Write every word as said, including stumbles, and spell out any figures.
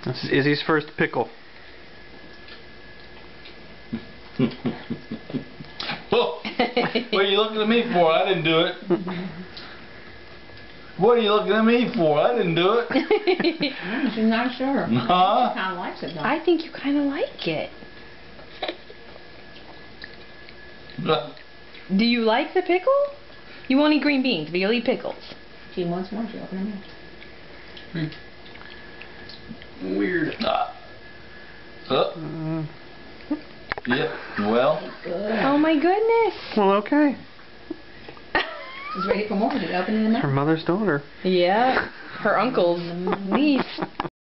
This is Izzy's first pickle. Oh, what are you looking at me for? I didn't do it. What are you looking at me for? I didn't do it. She's not sure. Huh? She kind of likes it though. I think you kind of like it. Do you like the pickle? You won't eat green beans, but you'll eat pickles. She wants more. She open her mouth. Weird. Uh, uh. Mm. Yeah. Well. Good. Oh my goodness. Well, okay. She's ready for more. She's opening the mouth. Her mother's daughter. Yeah. Her uncle's niece.